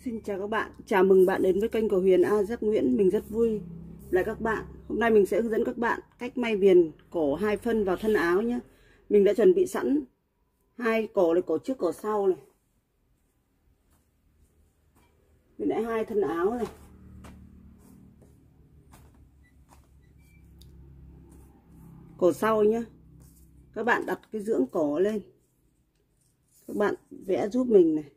Xin chào các bạn, chào mừng bạn đến với kênh của Huyền A Giác Nguyễn. Mình rất vui lại các bạn. Hôm nay mình sẽ hướng dẫn các bạn cách may viền cổ 2 phân vào thân áo nhé. Mình đã chuẩn bị sẵn 2 cổ này, cổ trước cổ sau này. Bên lại 2 thân áo này. Cổ sau nhé. Các bạn đặt cái dưỡng cổ lên. Các bạn vẽ giúp mình này.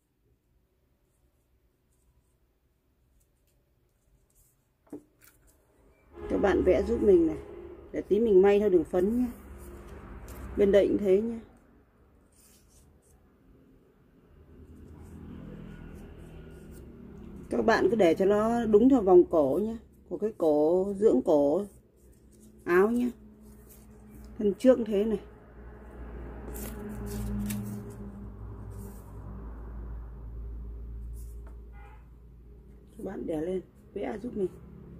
Các bạn vẽ giúp mình này, để tí mình may theo đường phấn nhé. Bên đây cũng thế nhé. Các bạn cứ để cho nó đúng theo vòng cổ nhé, của cái cổ dưỡng cổ áo nhé. Thân trước thế này. Các bạn đè lên, vẽ giúp mình.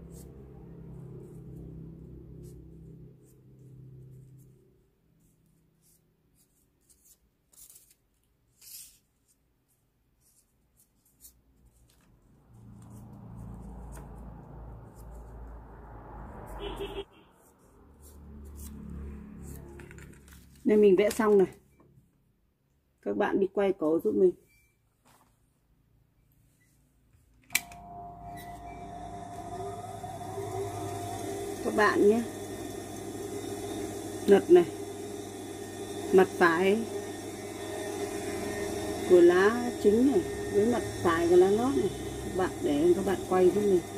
Nên mình vẽ xong này. Các bạn đi quay cổ giúp mình. Các bạn nhé. Lật này. Mặt phải của lá chính này với mặt phải của lá lót này. Các bạn để các bạn quay giúp mình.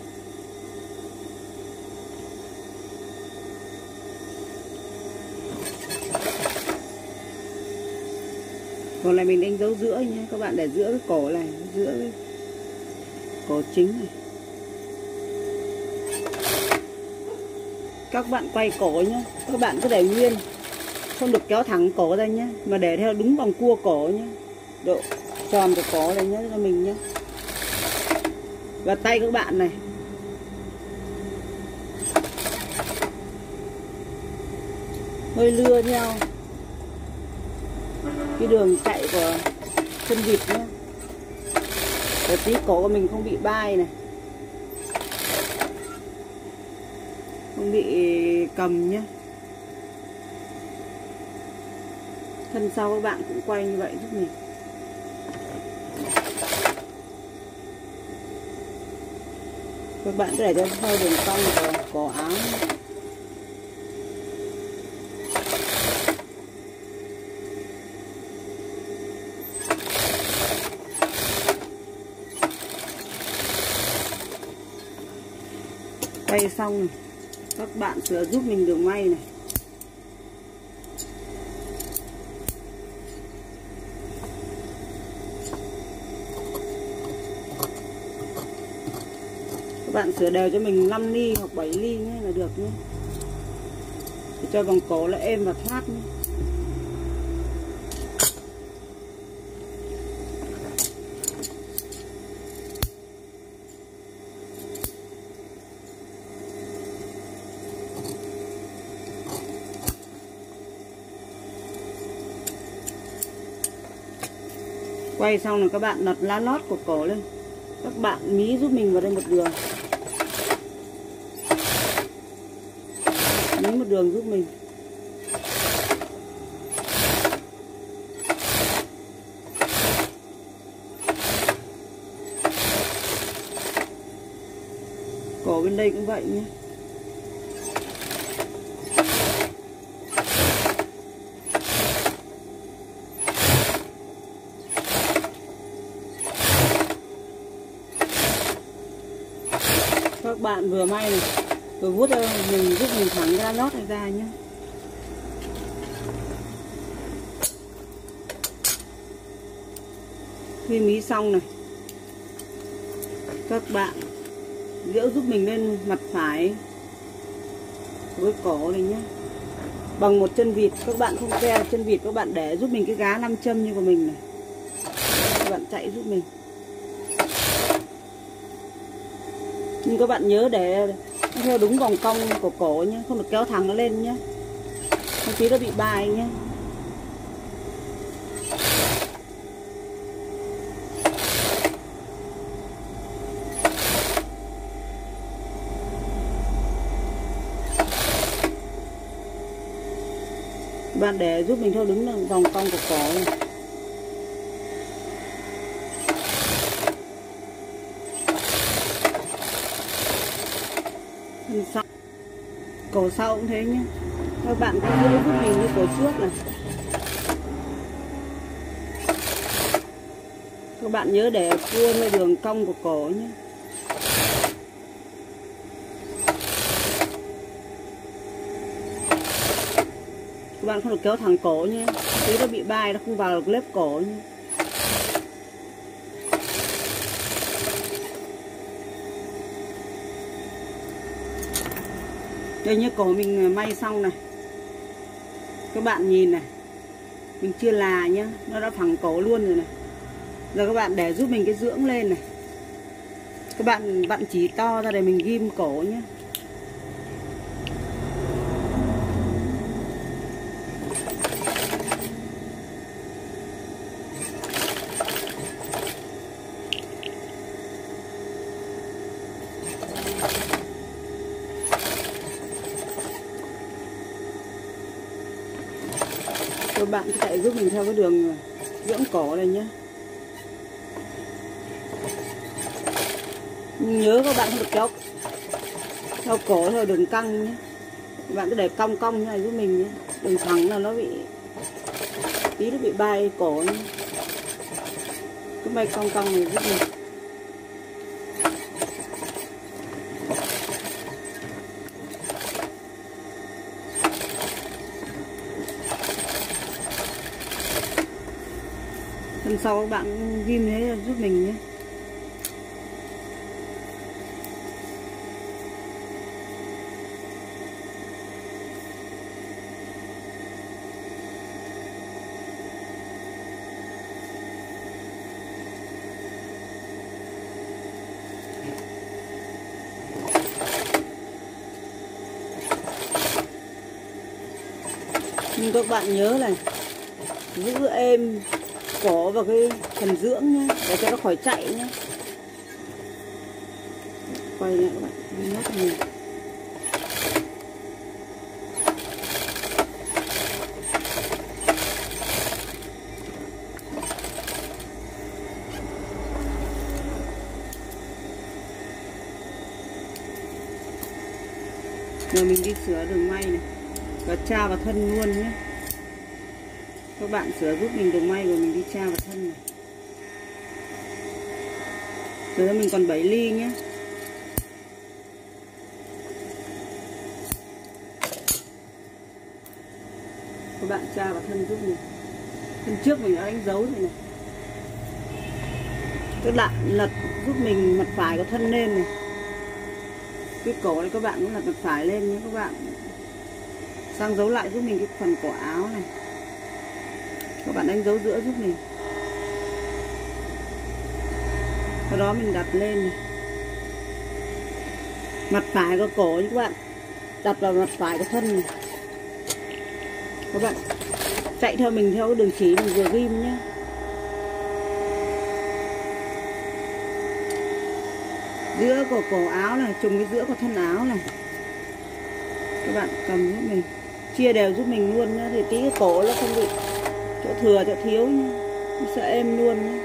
Còn này mình đánh dấu giữa nhé. Các bạn để giữa cái cổ này, giữa cái cổ chính này. Các bạn quay cổ nhé. Các bạn cứ để nguyên, không được kéo thẳng cổ ra nhé, mà để theo đúng vòng cua cổ nhé, độ tròn của cổ này nhé cho mình nhé. Và tay các bạn này. Hơi lưa theo cái đường chạy của chân vịt nhé, để tí cổ của mình không bị bay này, không bị cầm nhé. Thân sau các bạn cũng quay như vậy giúp mình. Các bạn để cho theo đường cong của cổ áo. Quay xong này, các bạn sửa giúp mình đường may này. Các bạn sửa đều cho mình 5 ly hoặc 7 ly nhé là được nhé. Để cho vòng cổ nó êm và thoát nhé. Quay xong rồi các bạn đặt lá lót của cổ lên. Các bạn mí giúp mình vào đây một đường. Mí một đường giúp mình. Cổ bên đây cũng vậy nhé. Các bạn vừa may này, vừa vuốt ra mình giúp mình thẳng cái lá lót này ra nhé. Khi mí xong này, các bạn giễu giúp mình lên mặt phải với cổ này nhé, bằng một chân vịt. Các bạn không ke chân vịt, các bạn để giúp mình cái gá 5 châm như của mình này. Các bạn chạy giúp mình. Nhưng các bạn nhớ để theo đúng vòng cong của cổ nhé, không được kéo thẳng nó lên nhé, không tí nó bị bay nhé. Bạn để giúp mình theo đứng vòng cong của cổ này. Sau, cổ sau cũng thế nhé. Các bạn cũng giữ giúp mình như cổ trước này. Các bạn nhớ để cua theo đường cong của cổ nhé. Các bạn không được kéo thẳng cổ nhé, tí nó bị bay, nó không vào được lớp cổ nhé. Đây như cổ mình may xong này, các bạn nhìn này, mình chưa là nhá, nó đã phẳng cổ luôn rồi này. Giờ các bạn để giúp mình cái dưỡng lên này, các bạn vặn chỉ to ra để mình ghim cổ nhé. Các bạn cứ chạy giúp mình theo cái đường dưỡng cổ này nhé. Nhớ các bạn không được kéo theo cổ theo đường căng nhé. Các bạn cứ để cong cong như này giúp mình nhé. Đừng thẳng là nó bị tí nó bị bay cổ nhé. Cứ bay cong cong này giúp mình. Lần sau các bạn ghim thế giúp mình nhé. Nhưng các bạn nhớ này, giữ êm cổ vào cái phần dưỡng nhé, để cho nó khỏi chạy nhé. Quay lại các bạn, nhắc mình. Giờ mình đi sửa đường may này, và tra vào thân luôn nhé. Các bạn sửa giúp mình đường may rồi mình đi tra vào thân này. Giờ mình còn 7 ly nhé. Các bạn tra vào thân giúp mình. Thân trước mình đã đánh dấu rồi này. Các bạn lật giúp mình mặt phải của thân lên này. Cái cổ này các bạn cũng lật mặt phải lên nhé các bạn. Sang dấu lại giúp mình cái phần cổ áo này. Các bạn đánh dấu giữa giúp mình. Sau đó mình đặt lên này. Mặt phải của cổ như các bạn đặt vào mặt phải của thân này. Các bạn chạy theo mình theo đường chỉ mình vừa ghim nhé. Giữa của cổ áo này trùng cái giữa của thân áo này. Các bạn cầm giúp mình, chia đều giúp mình luôn nhé, thì tí cái cổ nó không bị chỗ thừa chỗ thiếu nhé, nó sẽ êm luôn nhé.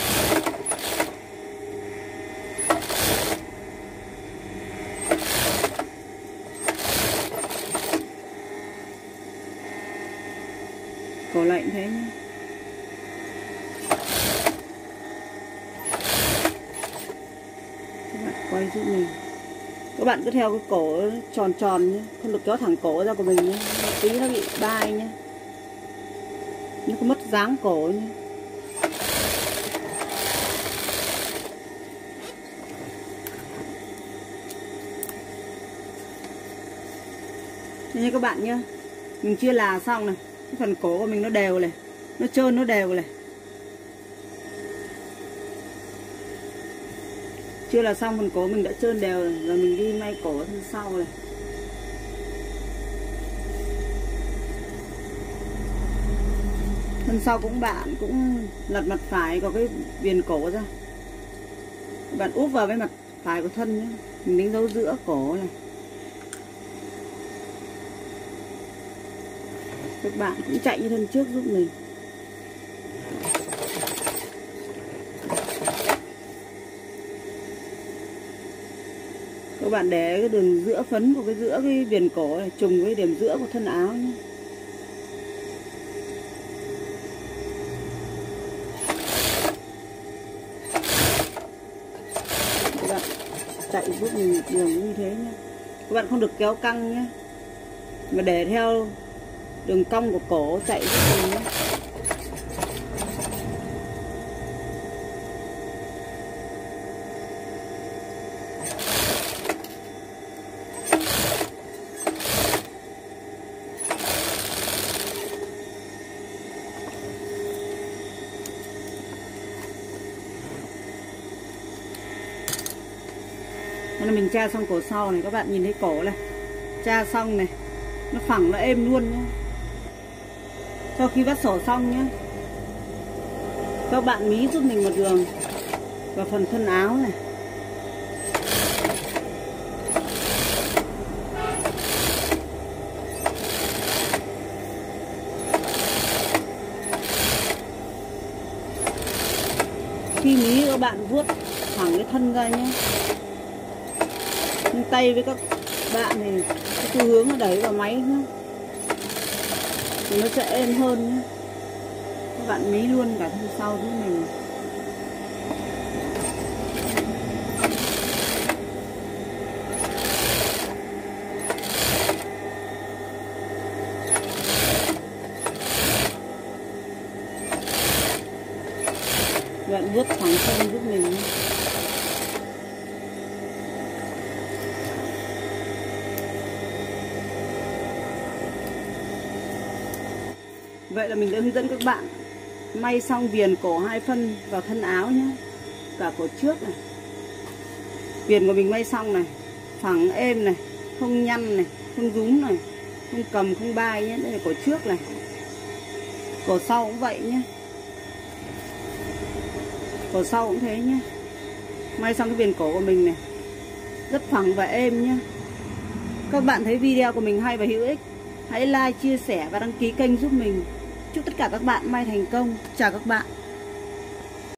Cổ lạnh thế nhé. Các bạn quay giúp mình. Các bạn cứ theo cái cổ tròn tròn nhé, không được kéo thẳng cổ ra của mình nhé, tí nó bị bay nhé, nó không mất dáng cổ nhé. Thế như các bạn nhé, mình chia là xong này, cái phần cổ của mình nó đều này, nó trơn nó đều này. Chưa là xong, phần cổ mình đã trơn đều rồi. Giờ mình đi may cổ thân sau này. Thân sau cũng bạn cũng lật mặt phải có cái viền cổ ra. Bạn úp vào với mặt phải của thân nhé. Mình đánh dấu giữa cổ này. Các bạn cũng chạy như thân trước giúp mình. Các bạn để cái đường giữa phấn của cái giữa cái viền cổ này trùng với điểm giữa của thân áo nhé. Các bạn chạy giúp mình một đường như thế nhé. Các bạn không được kéo căng nhé, mà để theo đường cong của cổ chạy giúp mình nhé. Nên là mình tra xong cổ sau này, các bạn nhìn thấy cổ này, tra xong này, nó phẳng nó êm luôn nhé. Sau khi vắt sổ xong nhé, các bạn mí giúp mình một đường vào phần thân áo này. Khi mí các bạn vuốt thẳng cái thân ra nhé. Nhưng tay với các bạn thì cái xu hướng nó đẩy vào máy nhé, thì nó sẽ êm hơn nhé. Các bạn mí luôn cả thân sau giúp mình. Bạn vuốt thẳng thân giúp mình nhé. Vậy là mình đã hướng dẫn các bạn may xong viền cổ 2 phân vào thân áo nhé. Cả cổ trước này, viền của mình may xong này, phẳng êm này, không nhăn này, không rúm này, không cầm không bay nhé. Đây là cổ trước này. Cổ sau cũng vậy nhé. Cổ sau cũng thế nhé. May xong cái viền cổ của mình này, rất phẳng và êm nhé. Các bạn thấy video của mình hay và hữu ích, hãy like, chia sẻ và đăng ký kênh giúp mình. Chúc tất cả các bạn may thành công. Chào các bạn.